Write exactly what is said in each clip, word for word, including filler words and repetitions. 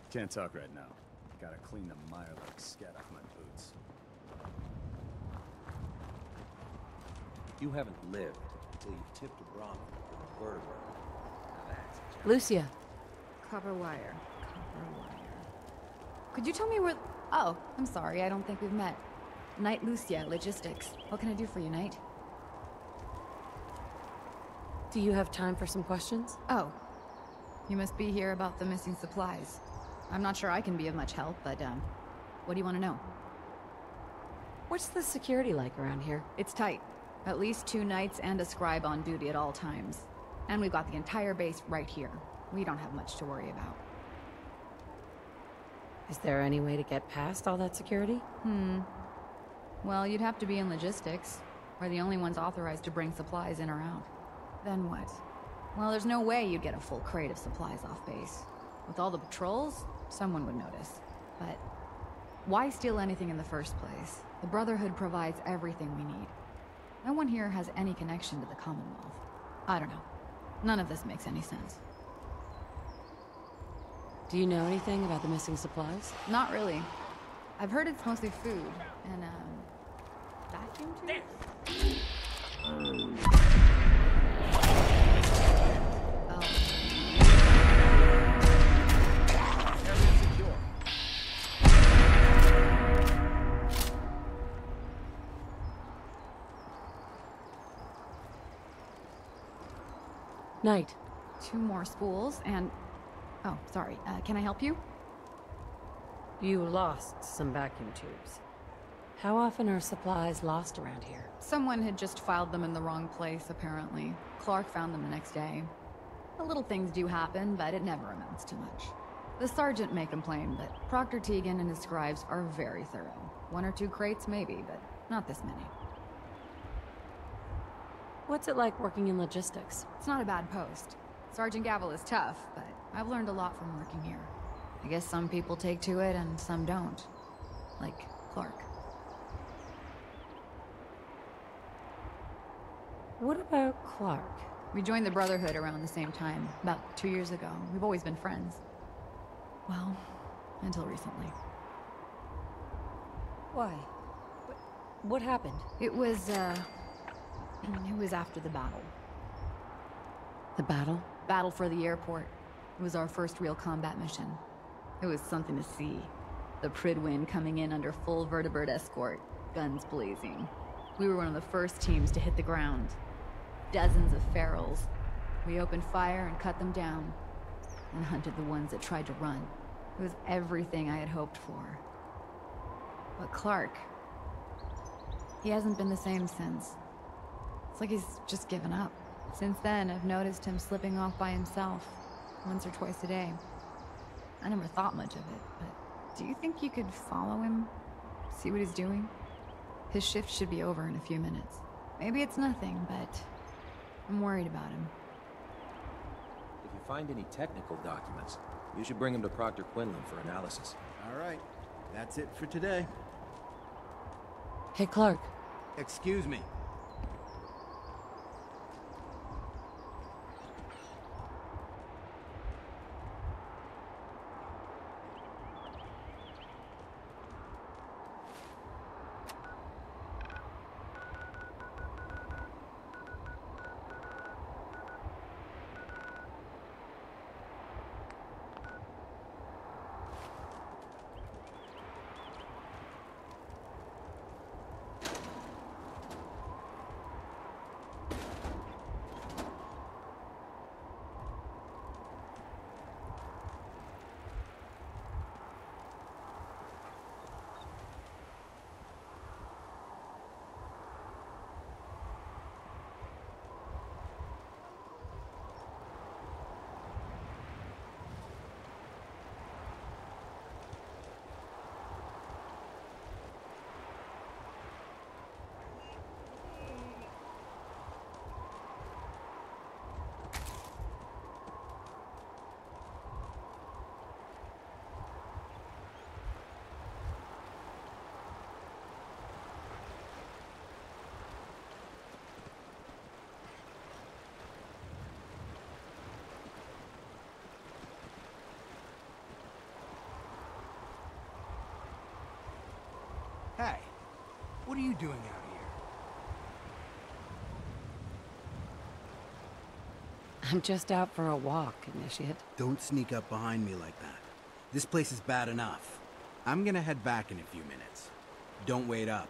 Can't talk right now. Gotta clean the mire like scat off my boots. You haven't lived until you've tipped a Brahmin or a vertebrate. Now that's a challenge. Lucia. Copper wire. Copper wire. Could you tell me where... Oh, I'm sorry, I don't think we've met. Knight Lucia, Logistics. What can I do for you, Knight? Do you have time for some questions? Oh. You must be here about the missing supplies. I'm not sure I can be of much help, but, um... what do you want to know? What's the security like around here? It's tight. At least two knights and a scribe on duty at all times. And we've got the entire base right here. We don't have much to worry about. Is there any way to get past all that security? Hmm. Well, you'd have to be in logistics. We're the only ones authorized to bring supplies in or out. Then what? Well, there's no way you'd get a full crate of supplies off base. With all the patrols, someone would notice. But why steal anything in the first place? The Brotherhood provides everything we need. No one here has any connection to the Commonwealth. I don't know. None of this makes any sense. Do you know anything about the missing supplies? Not really. I've heard it's mostly food and, um, vacuum tubes? Oh. Knight. Two more spools and... Oh, sorry. Uh, can I help you? You lost some vacuum tubes. How often are supplies lost around here? Someone had just filed them in the wrong place, apparently. Clark found them the next day. The little things do happen, but it never amounts to much. The sergeant may complain, but Proctor Tegan and his scribes are very thorough. One or two crates, maybe, but not this many. What's it like working in logistics? It's not a bad post. Sergeant Gavel is tough, but I've learned a lot from working here. I guess some people take to it and some don't. Like Clark. What about Clark? We joined the Brotherhood around the same time, about two years ago. We've always been friends. Well, until recently. Why? What, what happened? It was, uh... it was after the battle. The battle? Battle for the airport. It was our first real combat mission. It was something to see. The Pridwin coming in under full vertebrate escort, guns blazing. We were one of the first teams to hit the ground. Dozens of ferals. We opened fire and cut them down, and hunted the ones that tried to run. It was everything I had hoped for. But Clark, he hasn't been the same since. It's like he's just given up. Since then, I've noticed him slipping off by himself, once or twice a day. I never thought much of it, but do you think you could follow him? See what he's doing? His shift should be over in a few minutes. Maybe it's nothing, but I'm worried about him. If you find any technical documents, you should bring them to Proctor Quinlan for analysis. All right. That's it for today. Hey, Clark. Excuse me. Hey, what are you doing out here? I'm just out for a walk, Initiate. Don't sneak up behind me like that. This place is bad enough. I'm gonna head back in a few minutes. Don't wait up.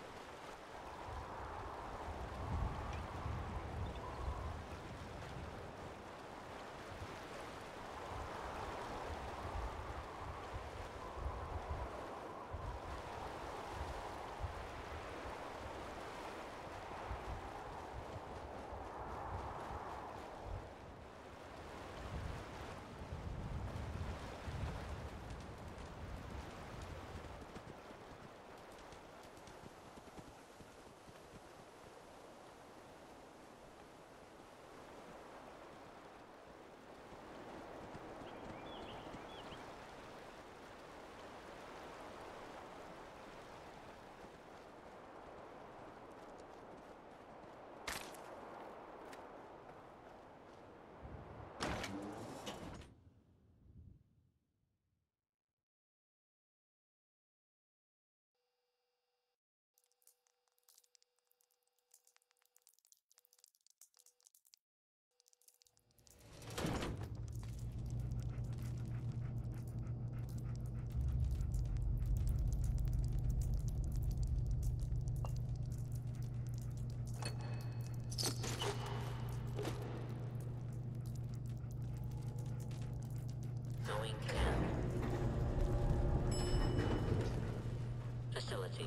Going down. Facilities.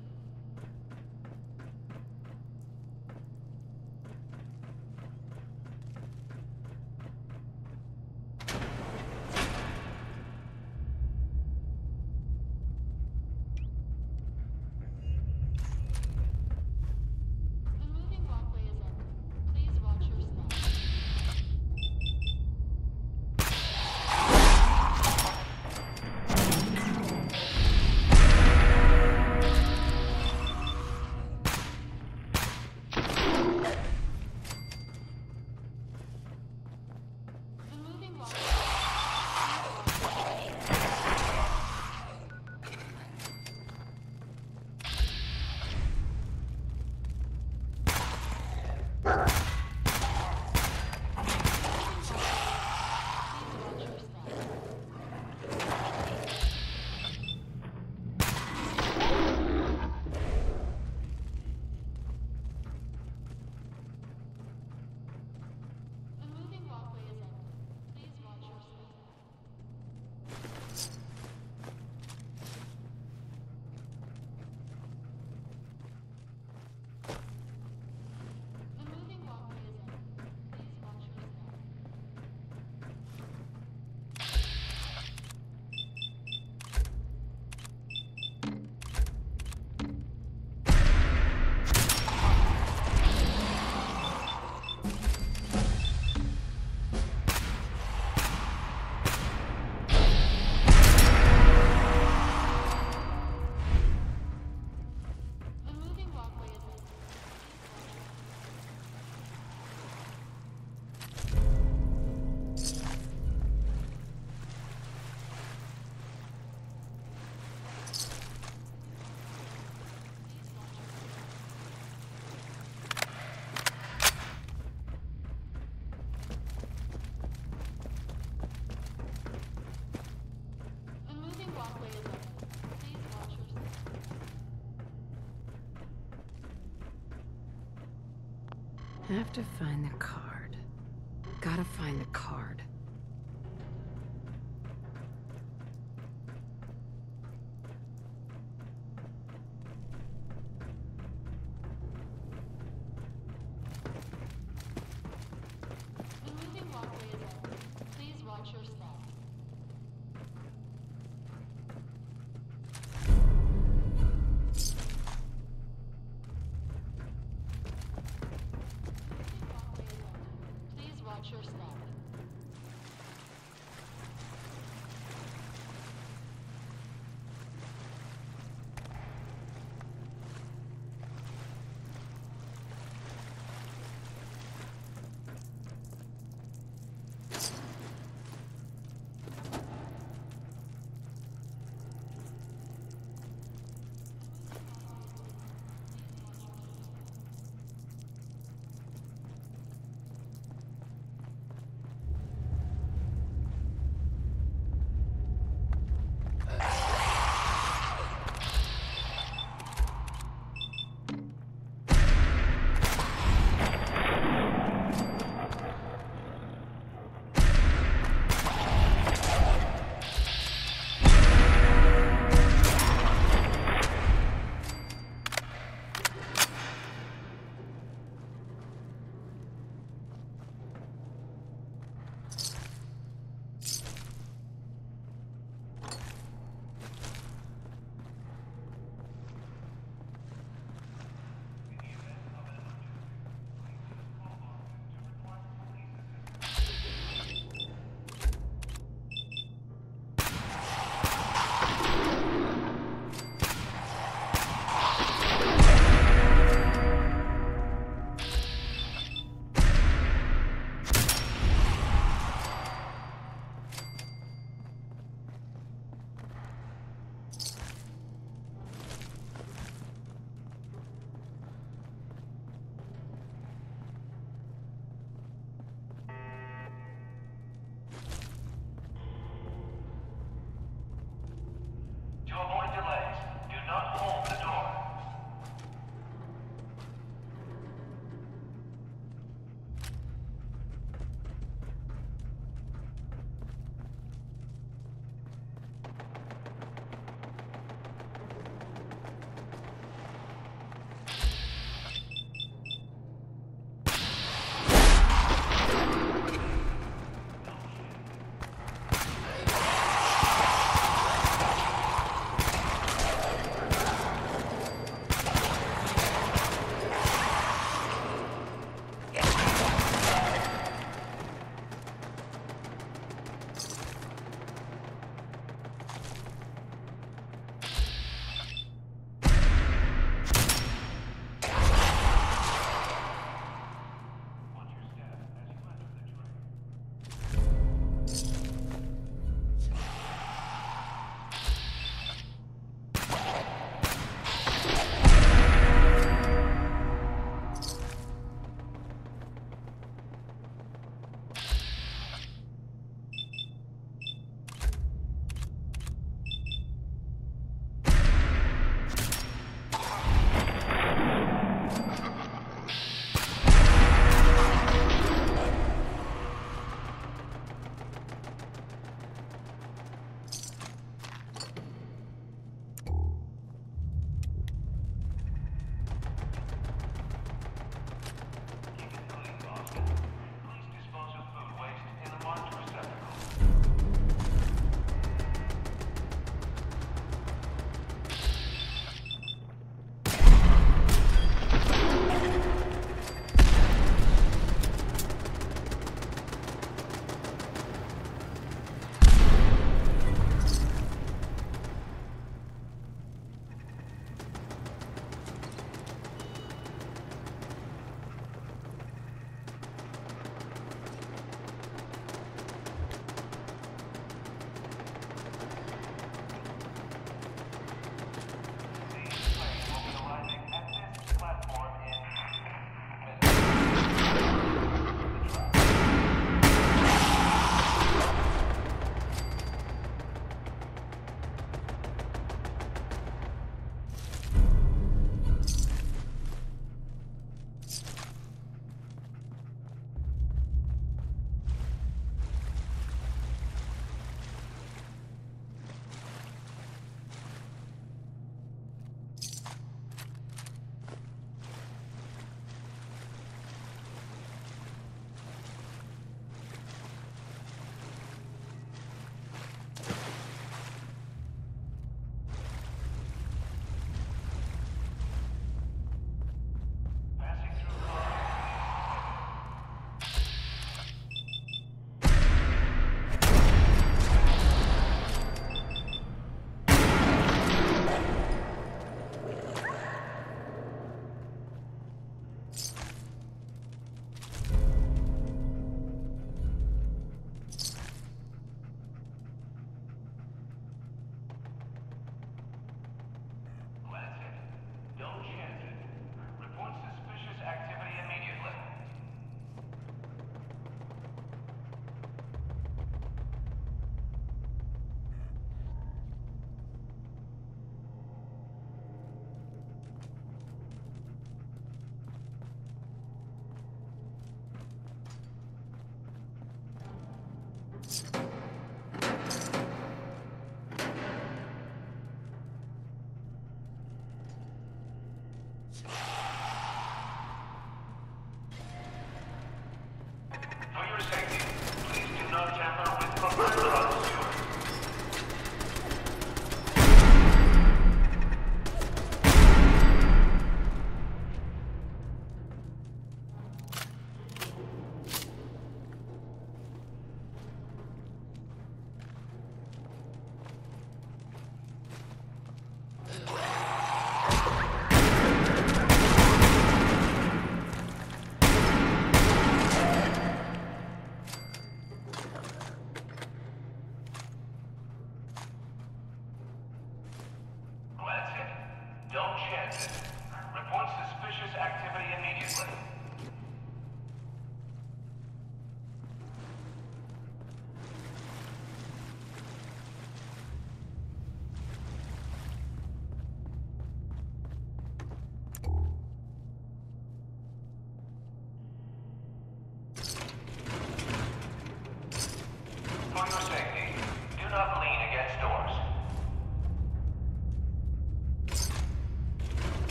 I have to find the card. Gotta find the card. The moving walkway is open. Please watch your step. Please watch your step.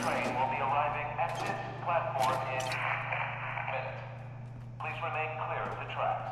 train will be arriving at this platform in minutes. Please remain clear of the tracks.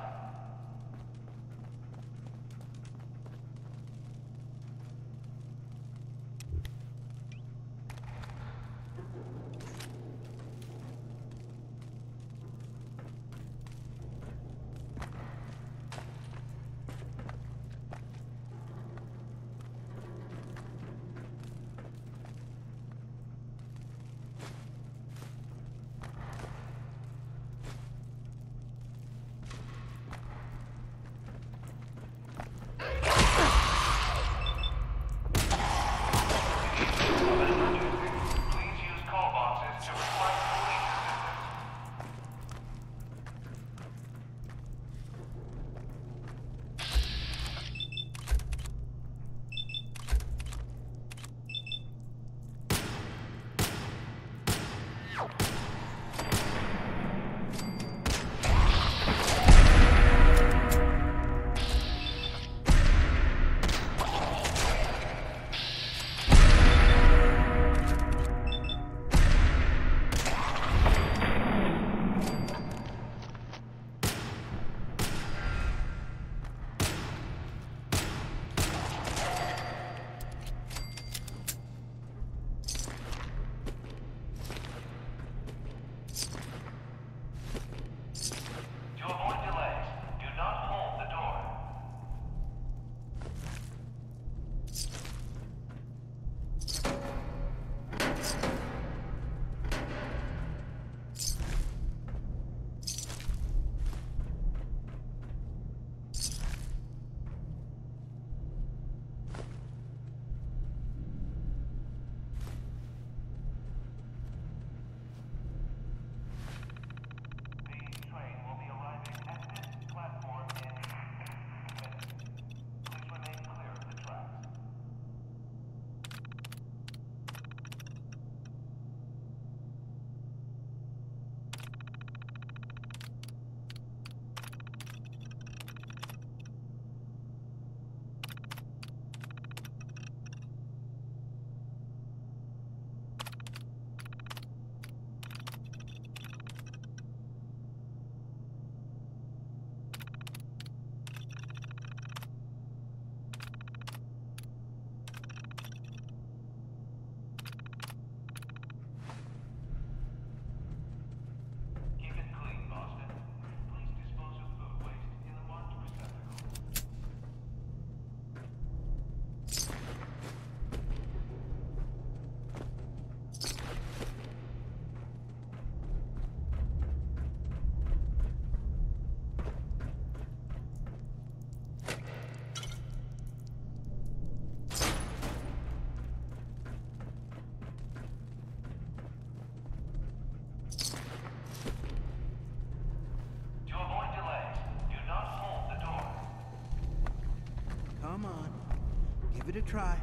Give it a try.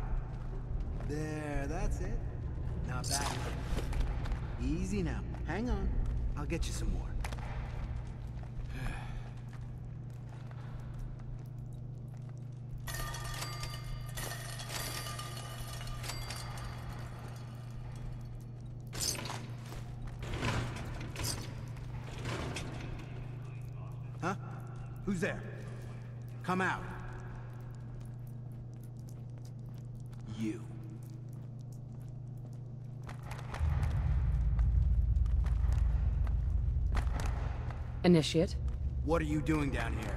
There, that's it. Now back. Easy now. Hang on. I'll get you some more. Huh? Who's there? Come out. You. Initiate? What are you doing down here?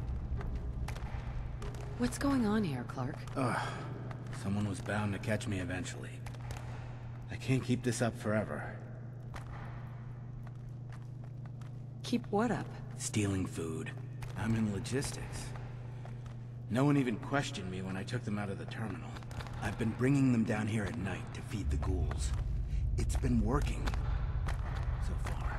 What's going on here, Clark? Ugh. Someone was bound to catch me eventually. I can't keep this up forever. Keep what up? Stealing food. I'm in logistics. No one even questioned me when I took them out of the terminal. I've been bringing them down here at night to feed the ghouls. It's been working. So far.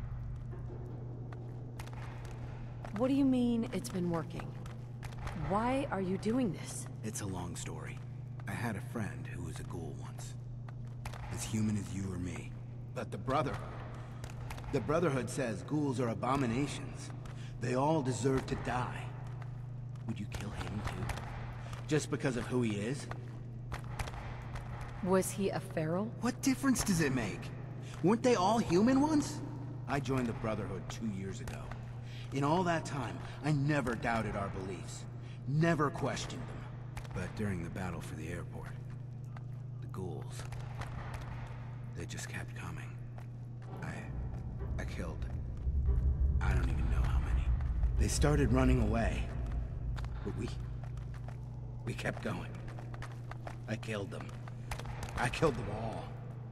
What do you mean, it's been working? Why are you doing this? It's a long story. I had a friend who was a ghoul once. As human as you or me. But the Brotherhood... The Brotherhood says ghouls are abominations. They all deserve to die. Would you kill him too? Just because of who he is? Was he a feral? What difference does it make? Weren't they all human once? I joined the Brotherhood two years ago. In all that time, I never doubted our beliefs. Never questioned them. But during the battle for the airport, the ghouls, they just kept coming. I... I killed... I don't even know how many. They started running away. But we... we kept going. I killed them. I killed them all.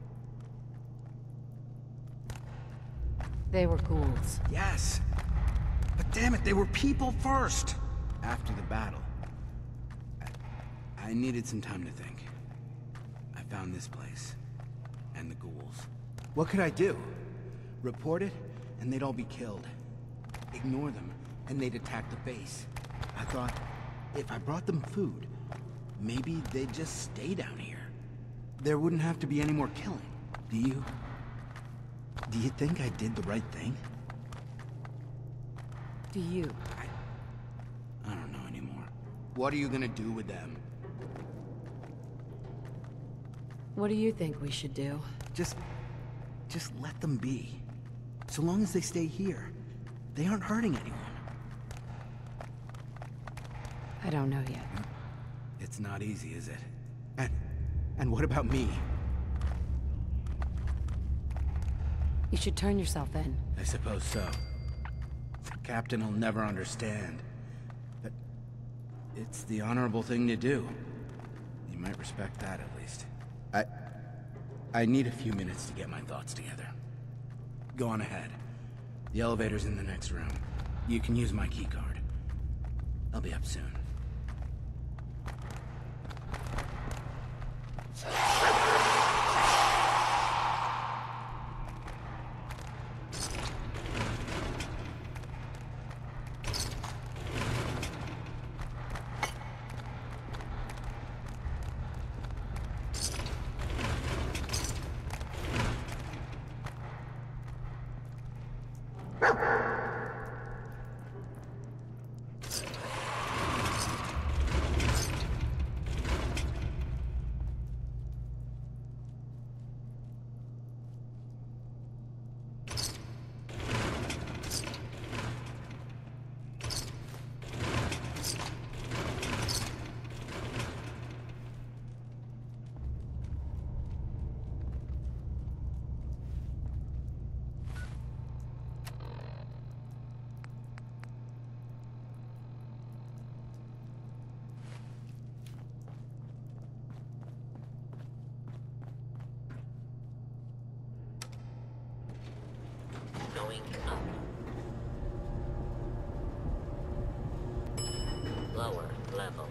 They were ghouls. Yes. But damn it, they were people first. After the battle, I, I needed some time to think. I found this place. And the ghouls. What could I do? Report it, and they'd all be killed. Ignore them, and they'd attack the base. I thought, if I brought them food, maybe they'd just stay down here. There wouldn't have to be any more killing. Do you... Do you think I did the right thing? Do you? I... I don't know anymore. What are you gonna do with them? What do you think we should do? Just... just let them be. So long as they stay here, they aren't hurting anyone. I don't know yet. It's not easy, is it? And... and what about me? You should turn yourself in. I suppose so. The captain will never understand. But... it's the honorable thing to do. You might respect that, at least. I... I need a few minutes to get my thoughts together. Go on ahead. The elevator's in the next room. You can use my keycard. I'll be up soon. Going up. Lower level.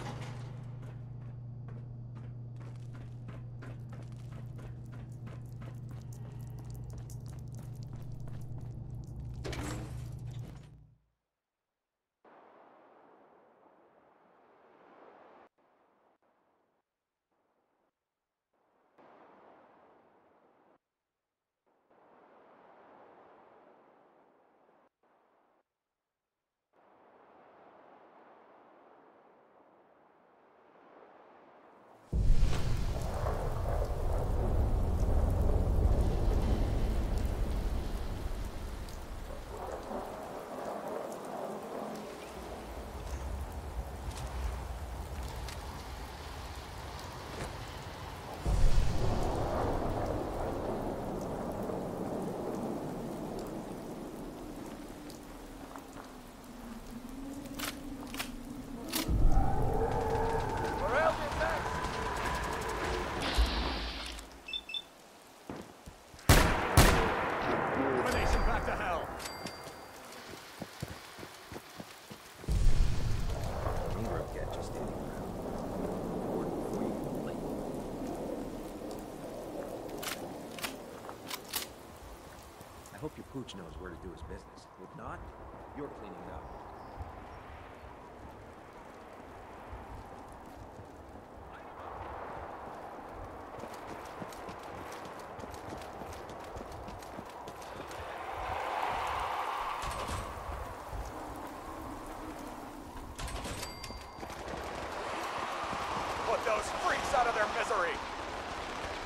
I hope your pooch knows where to do his business. If not, you're cleaning it up. Put those freaks out of their misery!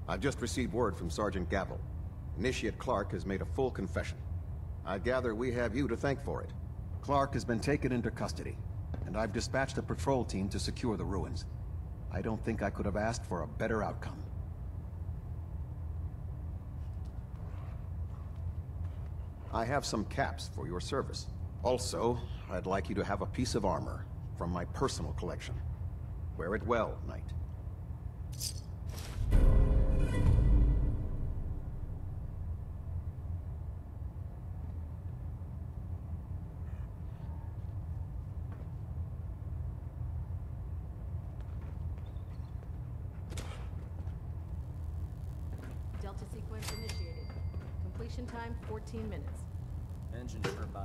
I've just received word from Sergeant Gavel. Initiate Clark has made a full confession. I gather we have you to thank for it. Clark has been taken into custody, and I've dispatched a patrol team to secure the ruins. I don't think I could have asked for a better outcome. I have some caps for your service. Also, I'd like you to have a piece of armor from my personal collection. Wear it well, Knight. Delta sequence initiated. Completion time fourteen minutes. Engine turbine.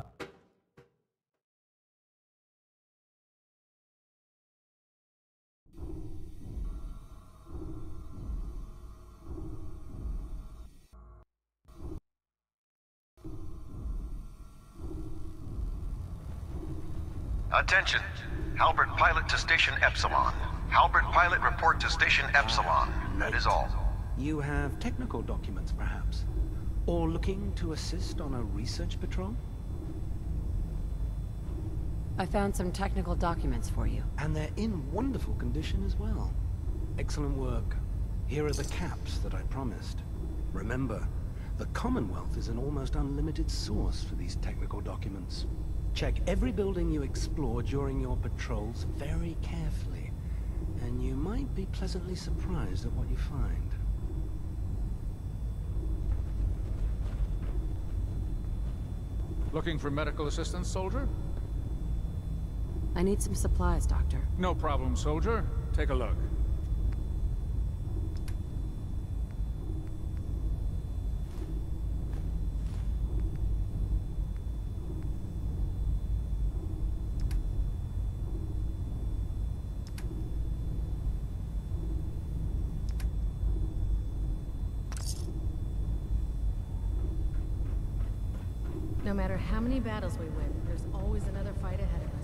Attention! Halbert pilot to station Epsilon. Halbert pilot report to station Epsilon. That is all. You have technical documents, perhaps? Or looking to assist on a research patrol? I found some technical documents for you. And they're in wonderful condition as well. Excellent work. Here are the caps that I promised. Remember, the Commonwealth is an almost unlimited source for these technical documents. Check every building you explore during your patrols very carefully, and you might be pleasantly surprised at what you find. Looking for medical assistance, soldier? I need some supplies, Doctor. No problem, soldier. Take a look. No matter how many battles we win, there's always another fight ahead of us.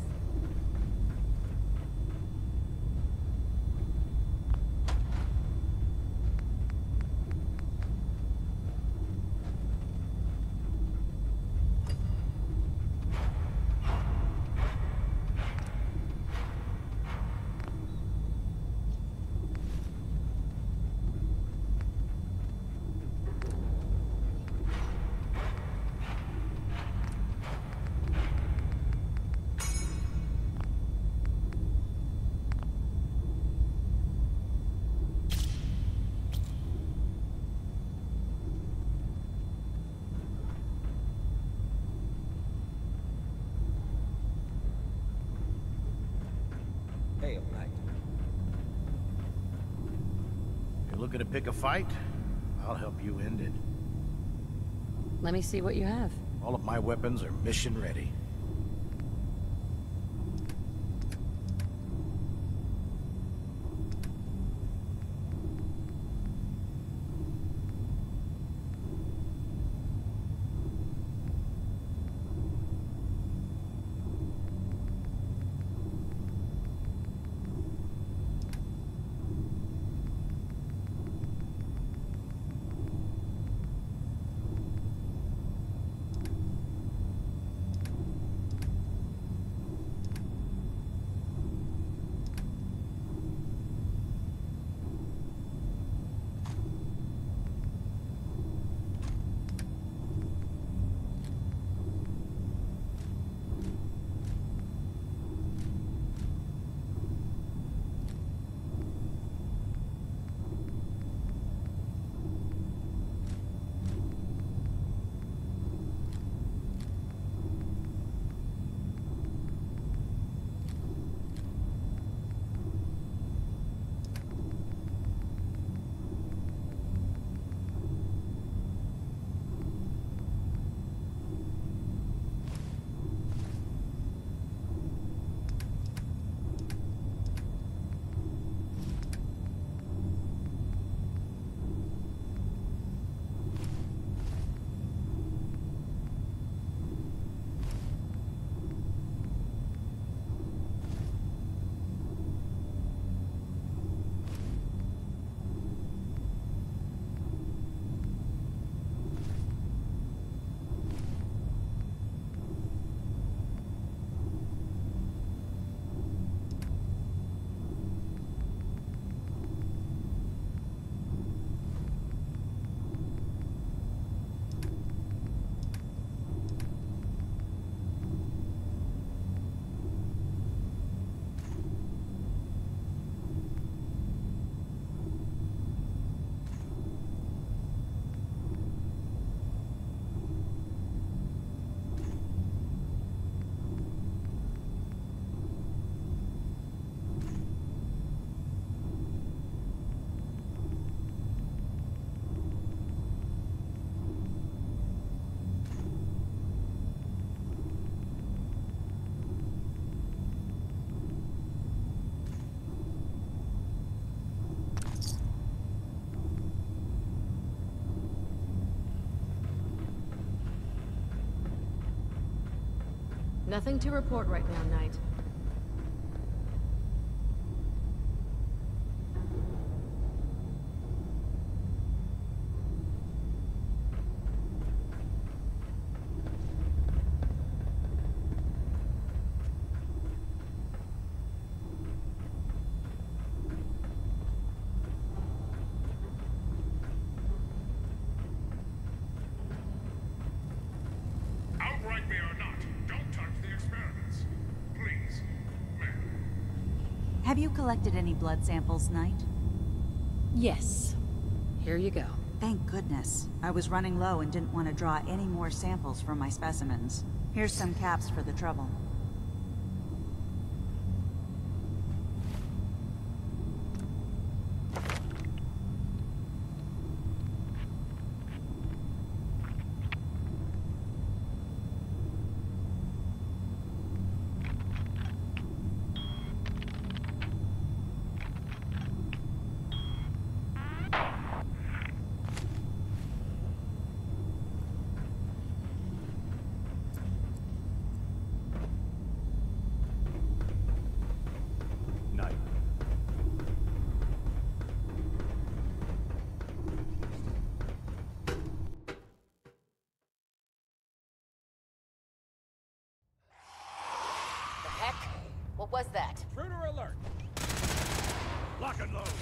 Hail, Knight. You're looking to pick a fight? I'll help you end it. Let me see what you have. All of my weapons are mission ready. Nothing to report right now, Knight. Outright me or not, don't touch the experiments. Please, ma'am. Have you collected any blood samples, Knight? Yes. Here you go. Thank goodness. I was running low and didn't want to draw any more samples from my specimens. Here's some caps for the trouble. What was that? Intruder alert! Lock and load!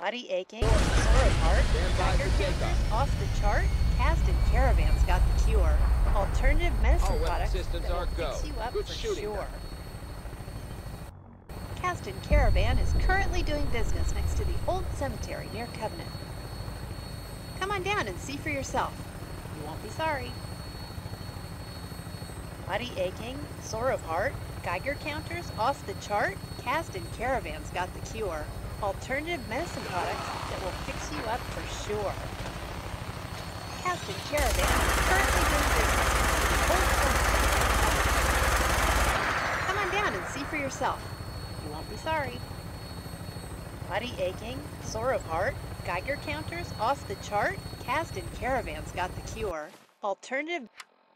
Body aching, sore apart, tiger counters off the chart, cast and caravans got the cure. Alternative medicine products that will fix you up for sure. Cast and Caravan is currently doing business next to the old cemetery near Covenant. Come on down and see for yourself. You won't be sorry. Body aching, sore of heart, Geiger counters off the chart, Cast and Caravans got the cure. Alternative medicine products that will fix you up for sure. Cast and Caravan is currently doing business next to the old cemetery. Come on down and see for yourself. You won't be sorry. Body aching, sore of heart, Geiger counters off the chart, Cast and Caravans got the cure. Alternative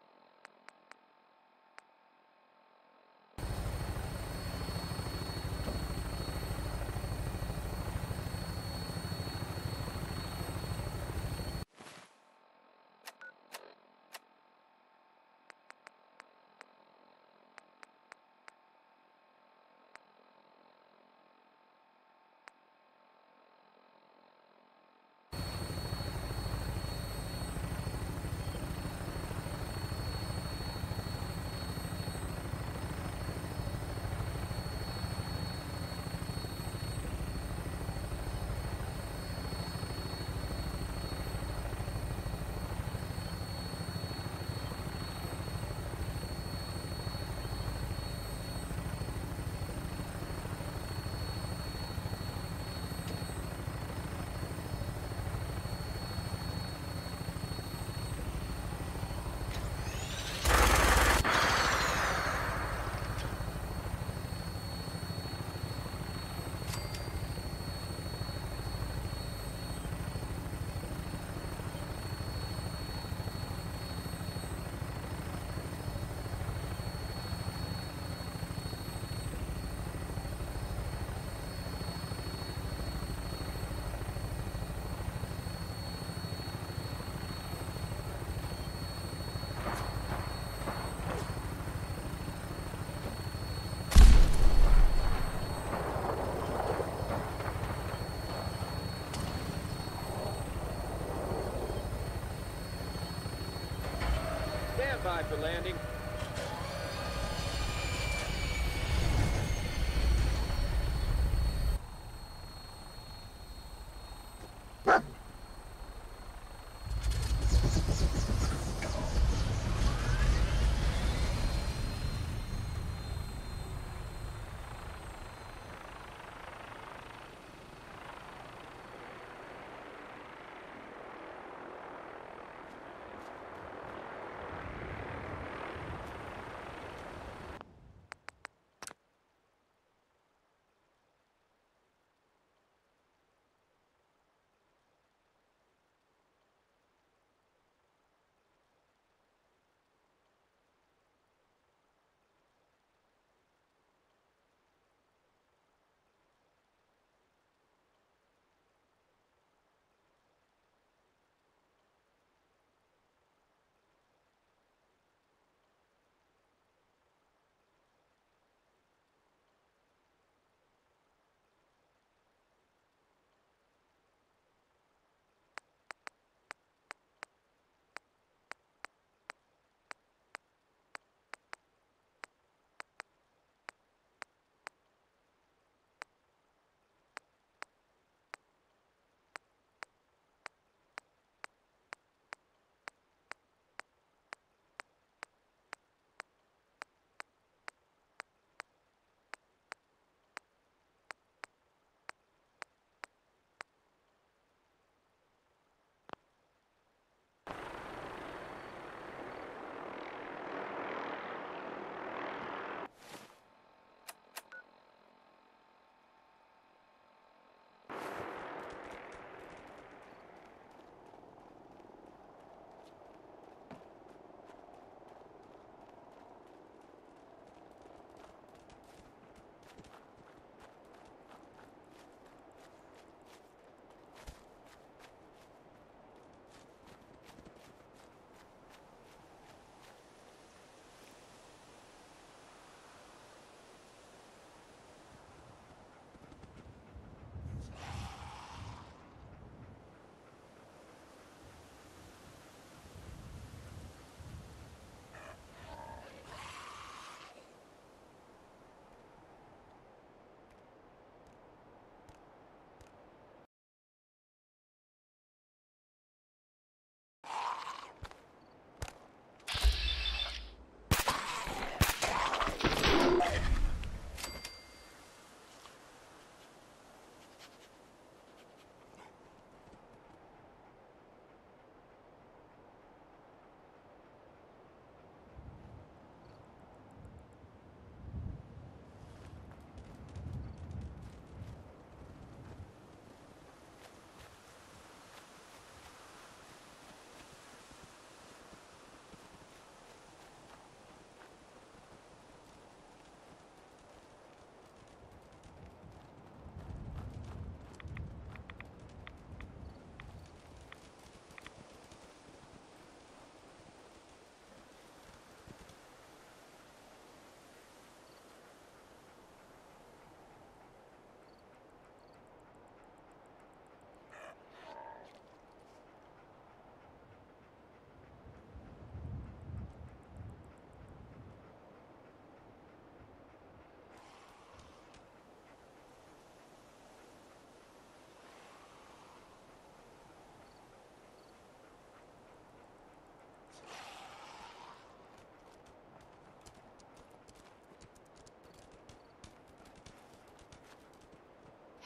Stand by for landing.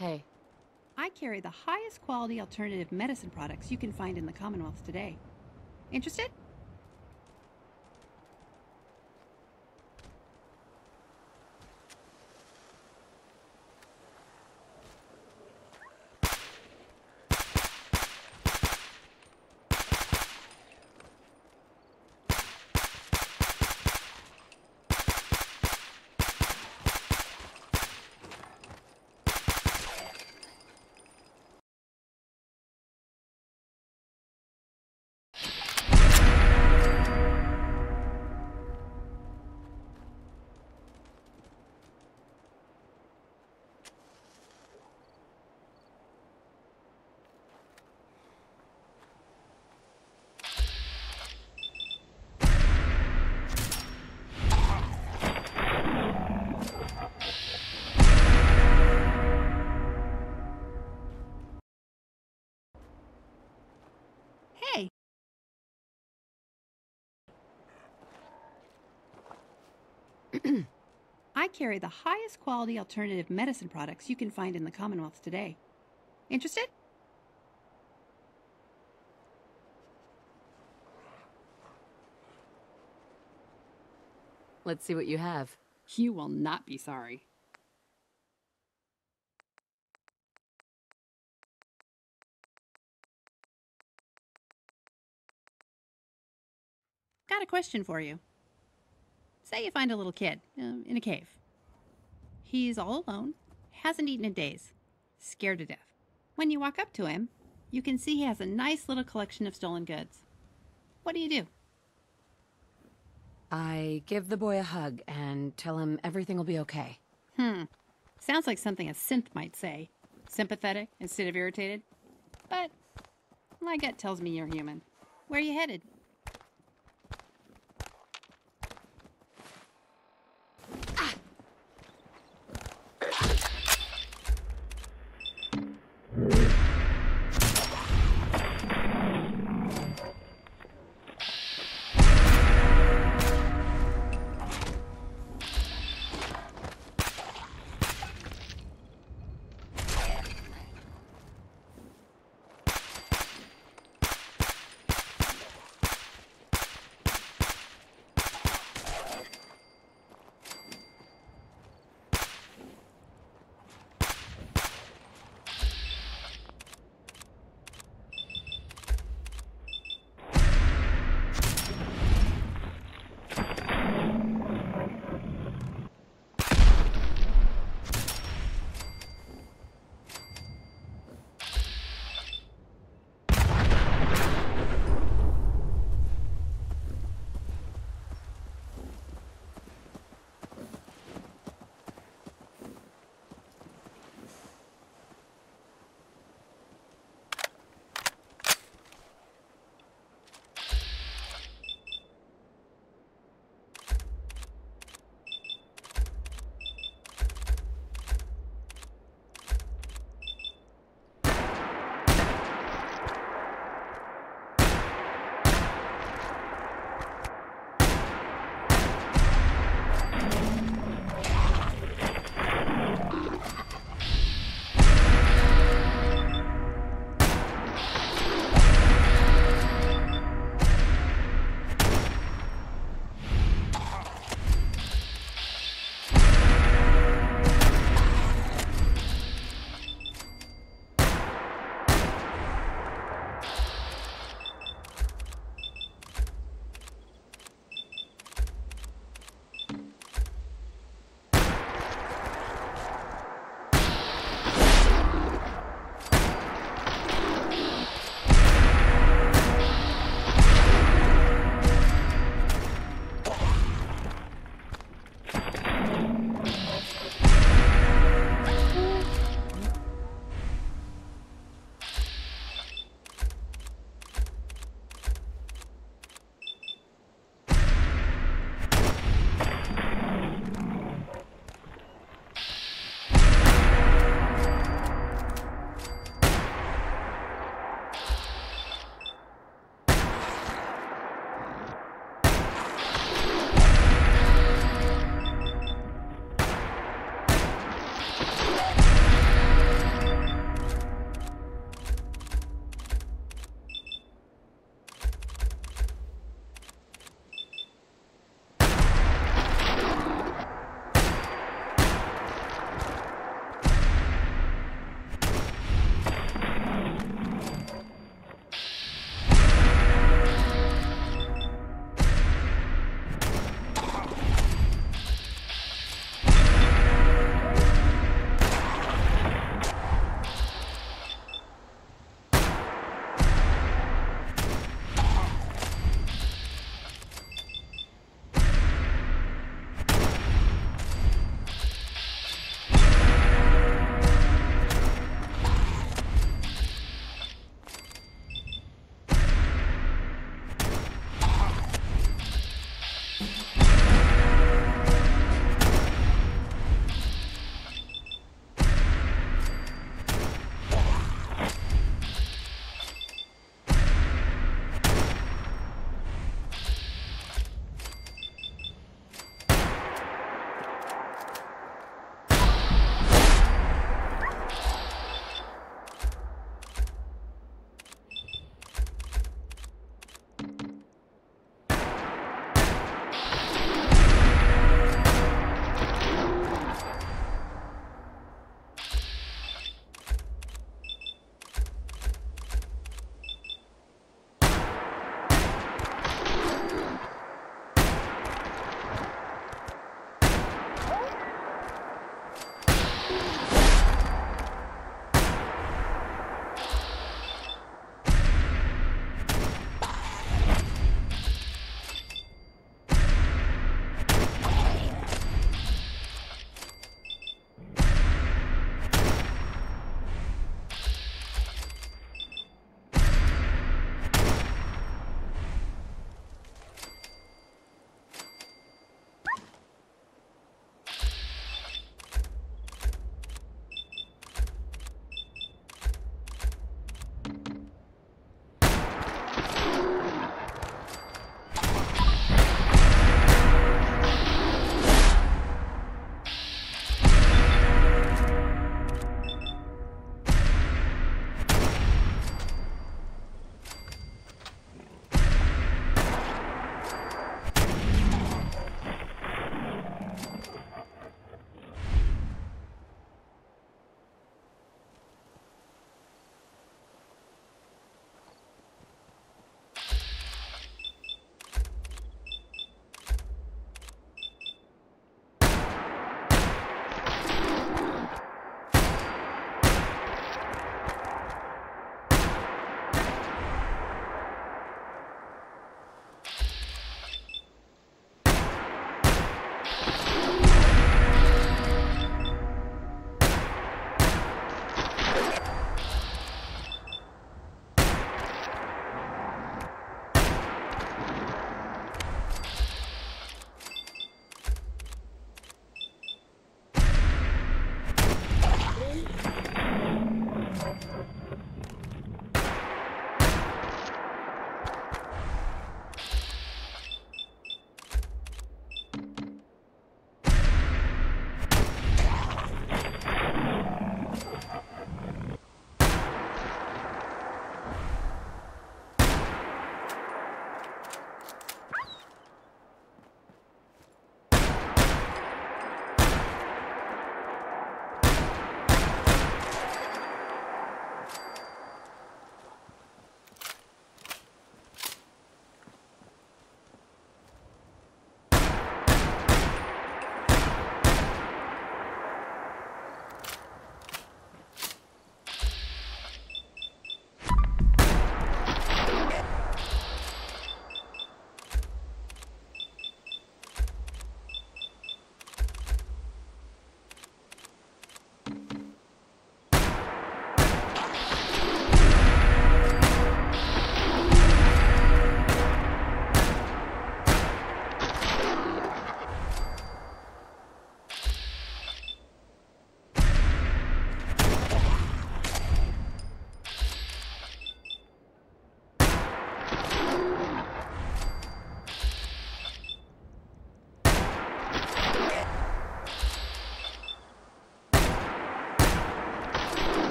Hey. I carry the highest quality alternative medicine products you can find in the Commonwealth today. Interested? I carry the highest quality alternative medicine products you can find in the Commonwealth today. Interested? Let's see what you have. You will not be sorry. Got a question for you. Say you find a little kid uh, in a cave. He's all alone, hasn't eaten in days, scared to death. When you walk up to him, you can see he has a nice little collection of stolen goods. What do you do? I give the boy a hug and tell him everything will be okay. Hmm. Sounds like something a synth might say. Sympathetic instead of irritated. But my gut tells me you're human. Where are you headed?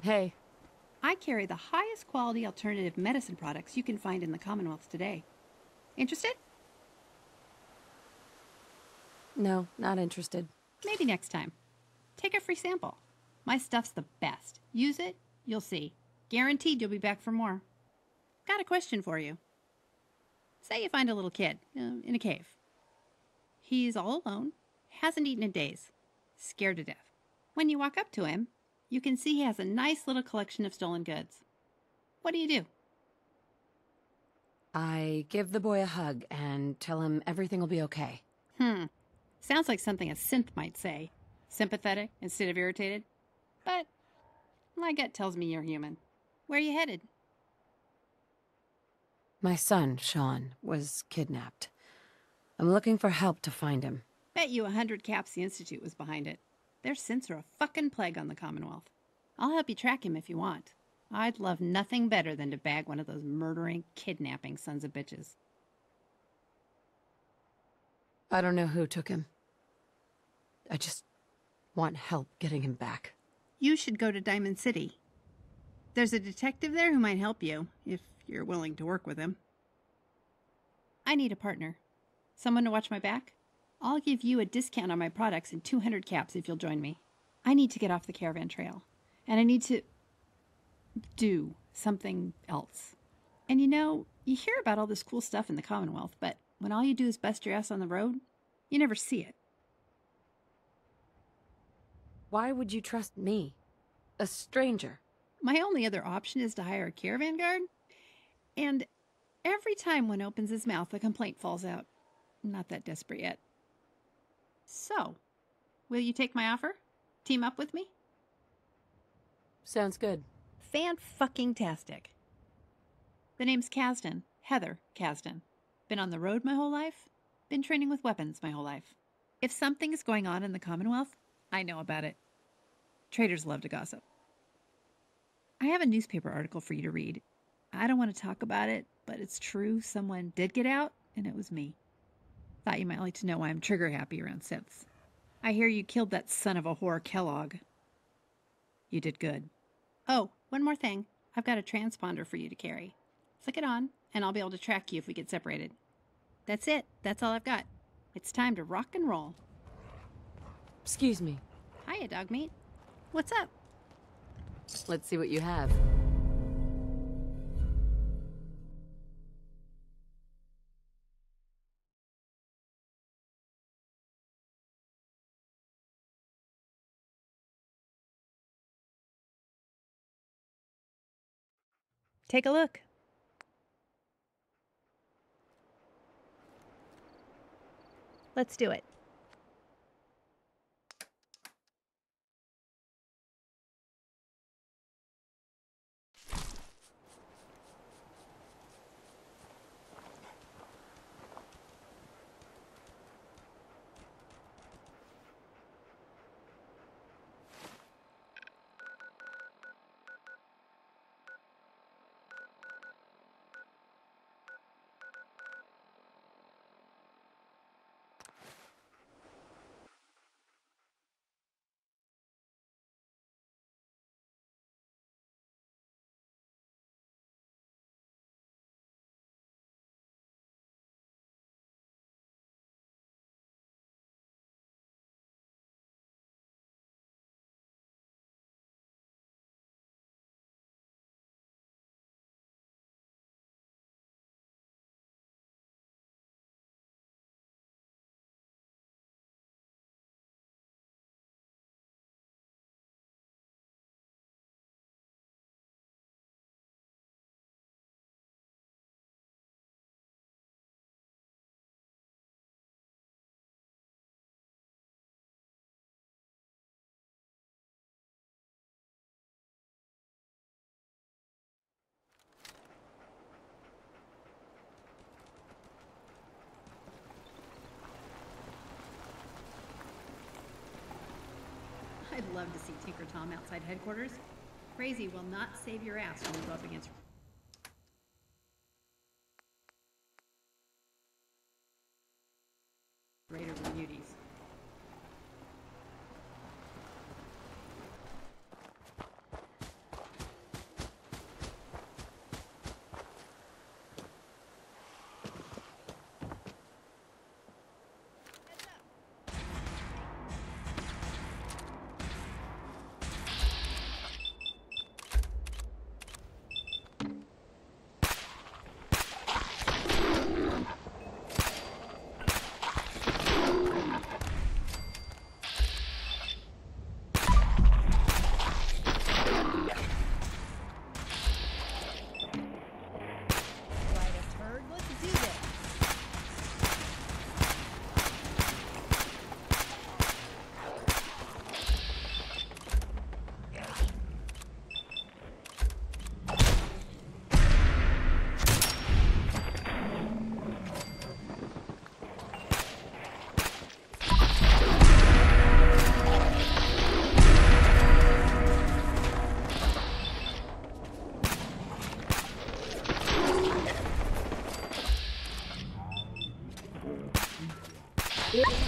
Hey. I carry the highest quality alternative medicine products you can find in the Commonwealth today. Interested? No, not interested. Maybe next time. Take a free sample. My stuff's the best. Use it, you'll see. Guaranteed you'll be back for more. Got a question for you. Say you find a little kid uh, in a cave. He's all alone, hasn't eaten in days, scared to death. When you walk up to him, you can see he has a nice little collection of stolen goods. What do you do? I give the boy a hug and tell him everything will be okay. Hmm. Sounds like something a synth might say. Sympathetic instead of irritated. But my gut tells me you're human. Where are you headed? My son, Sean, was kidnapped. I'm looking for help to find him. Bet you a hundred caps the Institute was behind it. Their synths are a fucking plague on the Commonwealth. I'll help you track him if you want. I'd love nothing better than to bag one of those murdering, kidnapping sons of bitches. I don't know who took him. I just want help getting him back. You should go to Diamond City. There's a detective there who might help you, if you're willing to work with him. I need a partner. Someone to watch my back? I'll give you a discount on my products and two hundred caps if you'll join me. I need to get off the caravan trail. And I need to do something else. And you know, you hear about all this cool stuff in the Commonwealth, but when all you do is bust your ass on the road, you never see it. Why would you trust me? A stranger? My only other option is to hire a caravan guard. And every time one opens his mouth, a complaint falls out. I'm not that desperate yet. So, will you take my offer? Team up with me? Sounds good. Fan-fucking-tastic. The name's Kasdan. Heather Kasdan. Been on the road my whole life. Been training with weapons my whole life. If something is going on in the Commonwealth, I know about it. Traders love to gossip. I have a newspaper article for you to read. I don't want to talk about it, but it's true. Someone did get out, and it was me. Thought you might like to know why I'm trigger-happy around synths. I hear you killed that son of a whore Kellogg. You did good. Oh, one more thing. I've got a transponder for you to carry. Flick it on, and I'll be able to track you if we get separated. That's it. That's all I've got. It's time to rock and roll. Excuse me. Hiya, Dogmeat. What's up? Let's see what you have. Take a look. Let's do it. I'd love to see Tinker Tom outside headquarters. Crazy will not save your ass when you go up against... Raiders and beauties. Please